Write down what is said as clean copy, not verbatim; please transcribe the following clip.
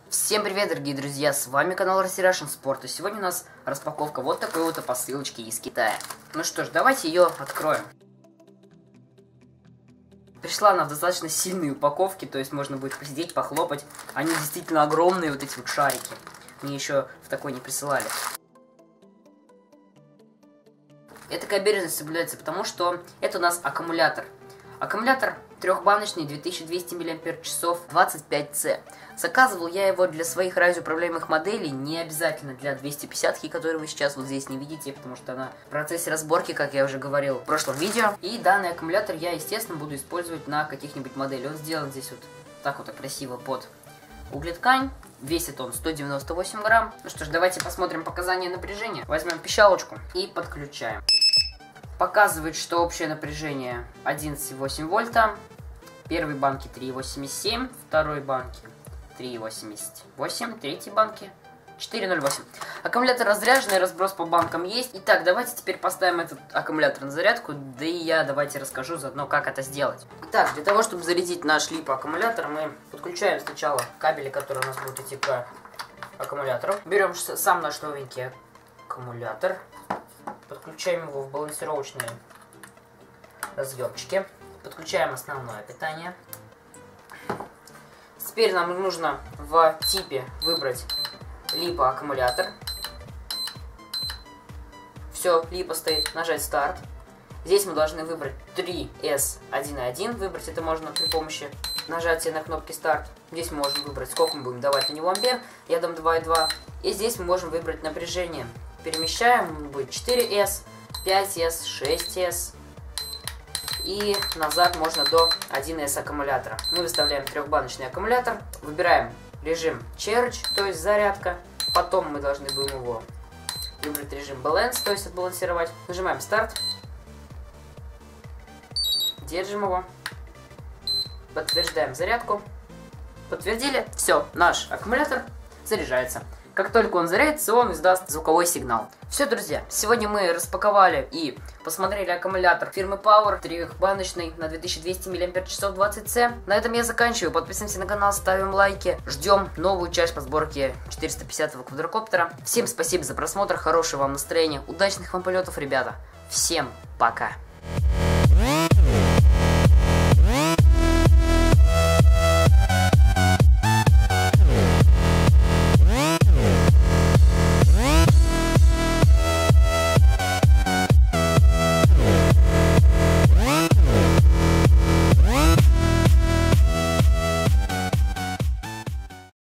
Всем привет, дорогие друзья, с вами канал Rusty Russian Sport, и сегодня у нас распаковка вот такой вот посылочки из Китая. Ну что ж, давайте ее откроем. Пришла она в достаточно сильной упаковке, то есть можно будет посидеть, похлопать. Они действительно огромные, вот эти вот шарики. Мне еще в такой не присылали. Эта бережность соблюдается, потому что это у нас аккумулятор. Аккумулятор трехбаночный, 2200 мАч, 25C. Заказывал я его для своих радиоуправляемых моделей, не обязательно для 250-ки, которую вы сейчас вот здесь не видите, потому что она в процессе разборки, как я уже говорил в прошлом видео. И данный аккумулятор я, естественно, буду использовать на каких-нибудь моделях. Он сделан здесь вот так вот красиво под углеткань. Весит он 198 грамм. Ну что ж, давайте посмотрим показания напряжения. Возьмем пищалочку и подключаем. Показывает, что общее напряжение 11,8 вольта. Первой банки 3,87, второй банки 3,88, третьей банки 4,08. Аккумулятор разряженный, разброс по банкам есть. Итак, давайте теперь поставим этот аккумулятор на зарядку, да и я давайте расскажу заодно, как это сделать. Итак, для того, чтобы зарядить наш липо-аккумулятор, мы подключаем сначала кабели, которые у нас будут идти к аккумулятору. Берем сам наш новенький аккумулятор, подключаем его в балансировочные разъемчики, подключаем основное питание. Теперь нам нужно в типе выбрать липо-аккумулятор. Все, липо стоит, нажать старт. Здесь мы должны выбрать 3S1.1, выбрать это можно при помощи нажатия на кнопки старт. Здесь мы можем выбрать, сколько мы будем давать на него ампер, я дам 2,2. И здесь мы можем выбрать напряжение. Перемещаем, он будет 4S, 5S, 6S. И назад можно до 1С аккумулятора. Мы выставляем трехбаночный аккумулятор, выбираем режим Charge, то есть зарядка. Потом мы должны будем его выбрать режим Balance, то есть отбалансировать. Нажимаем старт. Держим его. Подтверждаем зарядку. Подтвердили. Все, наш аккумулятор заряжается. Как только он зарядится, он издаст звуковой сигнал. Все, друзья, сегодня мы распаковали и посмотрели аккумулятор фирмы Power, трехбаночный на 2200 мАч 20C. На этом я заканчиваю. Подписываемся на канал, ставим лайки. Ждем новую часть по сборке 450-го квадрокоптера. Всем спасибо за просмотр, хорошего вам настроения, удачных вам полетов, ребята. Всем пока.